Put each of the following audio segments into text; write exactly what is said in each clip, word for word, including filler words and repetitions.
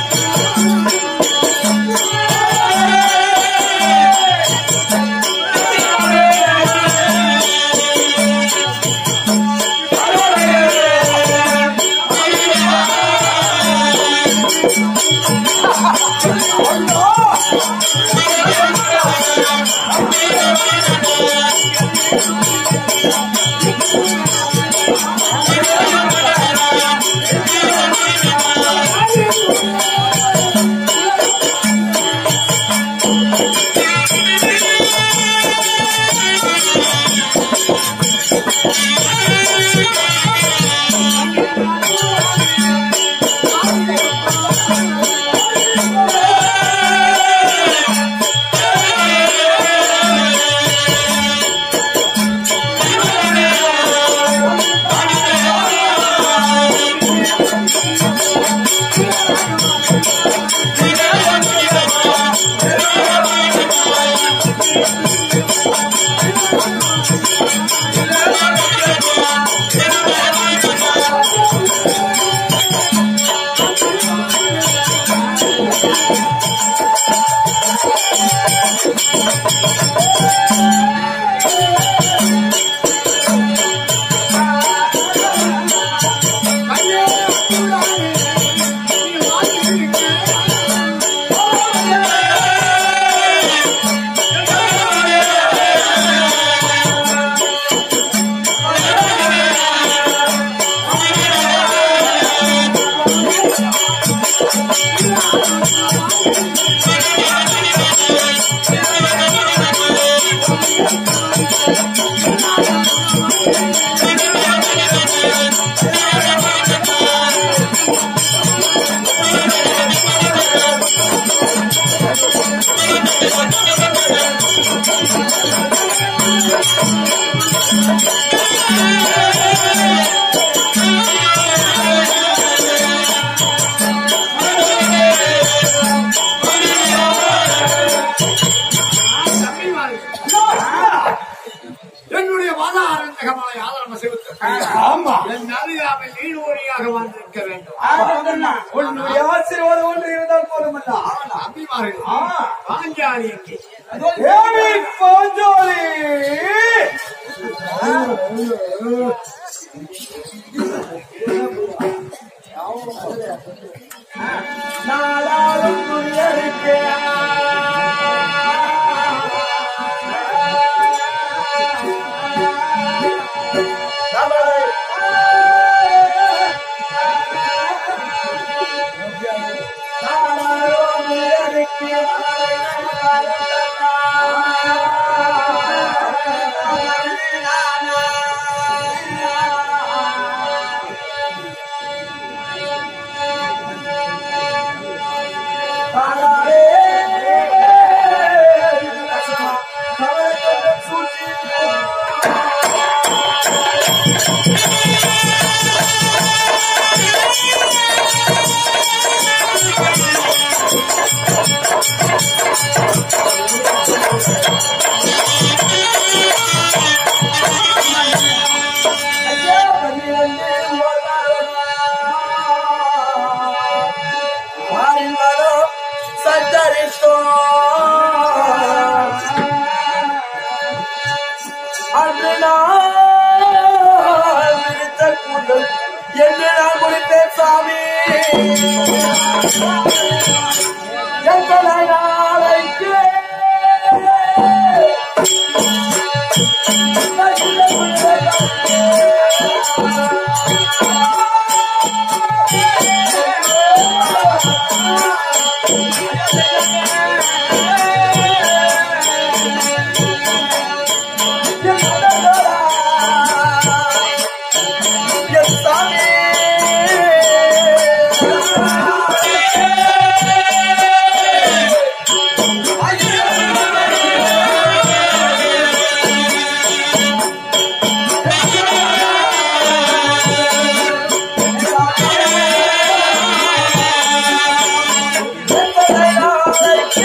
Like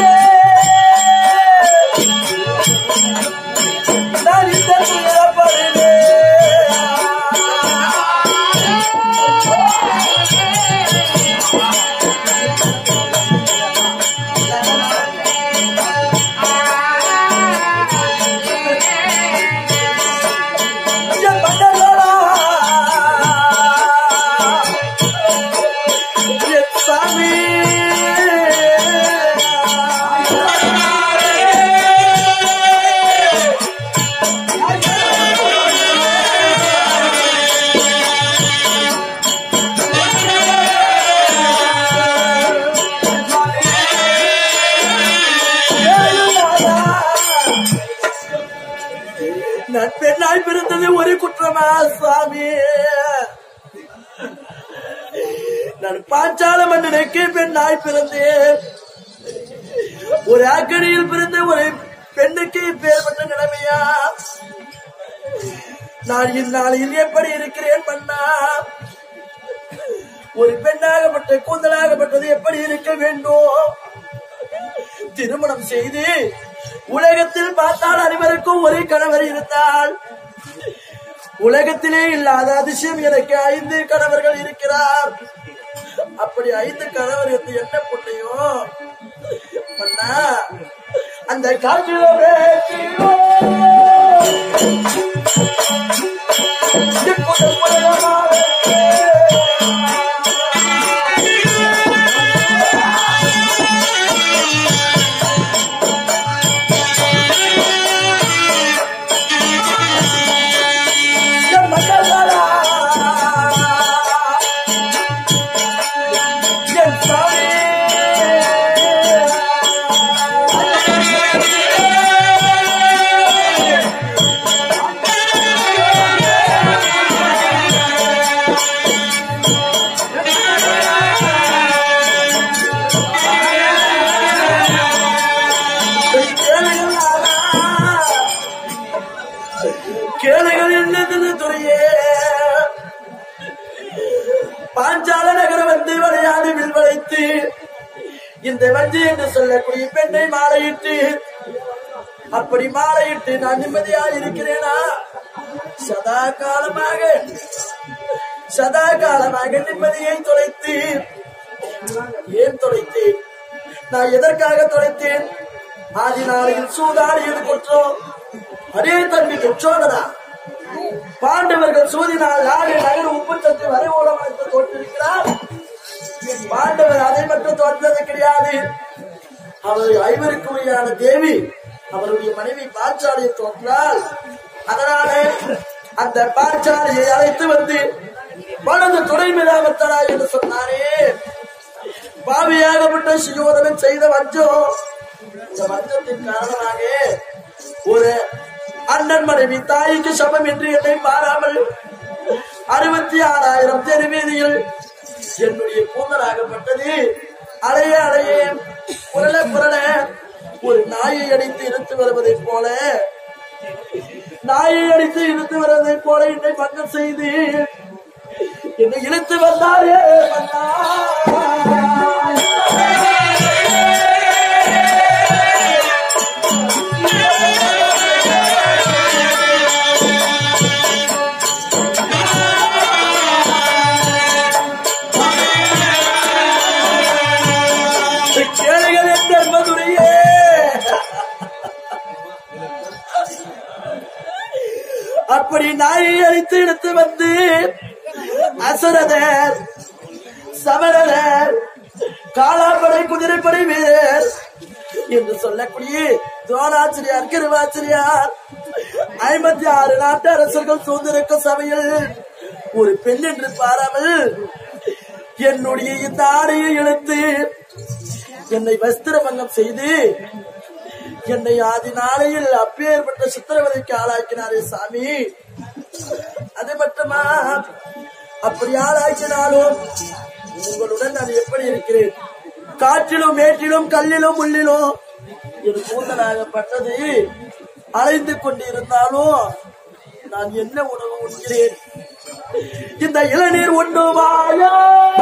பட்டமா சுவாமி. நான் பாஞ்சால மன்னனுக்கு பெண்ணாய் பிறந்தேன். ஒரு ஆக்கடியில் பிறந்த ஒரு பெண்ணுக்கு பேர்பட்ட நிலைமையா? நான் இந்நாளில் எப்படி இருக்கிறேன் மன்னா? ஒரு பெண்ணாகப்பட்ட கூந்தலாகப்பட்டது எப்படி இருக்க வேண்டும்? திருமணம் செய்து உலகத்தில் பார்த்தால் அனைவருக்கும் ஒரே கணவர் இருந்தால், உலகத்திலே இல்லாத அதிசயம் எனக்கு ஐந்து கணவர்கள் இருக்கிறார். அப்படி ஐந்து கணவர் இருந்து என்ன புண்ணியம் மன்னா? அந்த காட்சியிலே கேளுகள் என்னது துறையே. பாஞ்சால நகரம் வந்து விளையாடி வில் வளைத்து இந்த வஞ்சி என்று சொல்லக்கூடிய பெண்ணை மாலையிட்டு, அப்படி மாலையிட்டு நான் நிம்மதியாக இருக்கிறேனா? சதா காலமாக சதா காலமாக நிம்மதியை தொலைத்து. ஏன் தொலைத்தேன்? நான் எதற்காக தொலைத்தேன்? ஆதி நாளையில் சூதாடியது குற்றம். அதே தம்பி குற்றோதரா, பாண்டவர்கள் சூதினால் நாடு நகர் உப்பு சத்து வரை ஓடமாக தோற்றிருக்கிறார். பாண்டவர் அதை மட்டும் தோற்றது கிடையாது. அவர் ஐவருக்குரியான தேவி அவருடைய மனைவி பாஞ்சாலியை தோற்றால், அதனால அந்த பாஞ்சாலியை அழைத்து வந்து வலது துணை மீதாகத்தரா என்று சொன்னாரே. பாவியாகப்பட்ட சுயோதனன் செய்த வஞ்சம். இந்த வஞ்சத்தின் காரணமாக ஒரு அண்ணன் மனைவி தாய்க்கு சமம் என்று என்னை மாறாமல் அறுபத்தி ஆறாயிரம் தெருவீதியில் என்னுடைய கூந்தலாகப்பட்டது அலைய அலைய புரள புரள ஒரு நாயை அடித்து இழுத்து வருவதை போல நாயை அடித்து இழுத்து வருவதை போல என்னை பங்கம் செய்து என்னை இழுத்து வந்தாரே வந்தா. அப்படி நாயை அழித்து எடுத்து வந்து அசுரதர் சமரர் காலாப்படை குதிரைப்படை வீரர் என்று சொல்லக்கூடிய துரோணாச்சிரியார் கிருவாச்சிரியார் ஐம்பத்தி ஆறு நாட்டு அரசர்கள் சூழ்ந்திருக்கும் சபையில் ஒரு பெண் என்று பாராமல் என்னுடைய இந்த ஆடையை இழுத்து என்னை வஸ்திரபங்கம் செய்து என்னை ஆதி நாளையில் அப்பேற்பட்ட சித்திரவதைக்கு ஆளாக்கினாரே சாமி. அது மட்டுமா, அப்படி ஆளாக்கினாலும் உங்களுடன் நான் எப்படி இருக்கிறேன்? காற்றிலும் மேற்றிலும் கல்லிலும் முள்ளிலும் என் கூந்தலாகப்பட்டது அலைந்து கொண்டிருந்தாலும் நான் என்ன உணவு உண்கிறேன்? இந்த இளநீர் உண்ணுவாயா?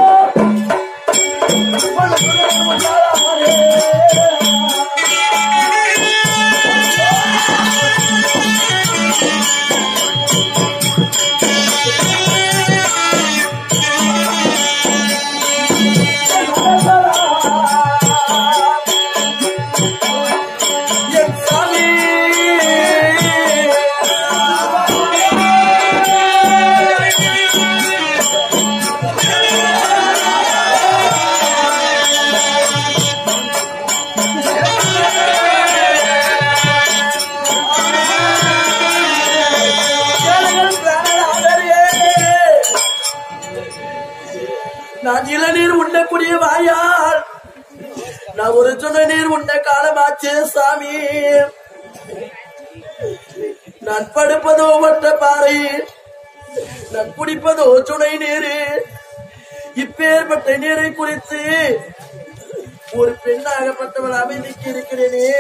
நான் இளநீர் உண்ணக்கூடிய வாயால் நான் ஒரு சுட நீர் உண்ண காலமாச்சு சாமி. நான் படுப்பதோ மற்ற பாறை, நான் குடிப்பதோ சுனை நீரு. இப்பேற்பட்ட நீரை குறித்து ஒரு பெண்ணாகப்பட்டவள் அமைதிக்கு இருக்கிறேனே,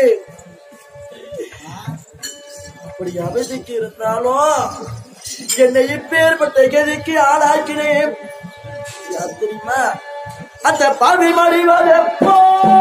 அப்படி அமைதிக்கு இருந்தாலும் என்னை இப்பேற்பட்ட கதிக்கு ஆளாக்கினேன். யார் தெரியுமா? அந்த பாவி மடிவதெப்போ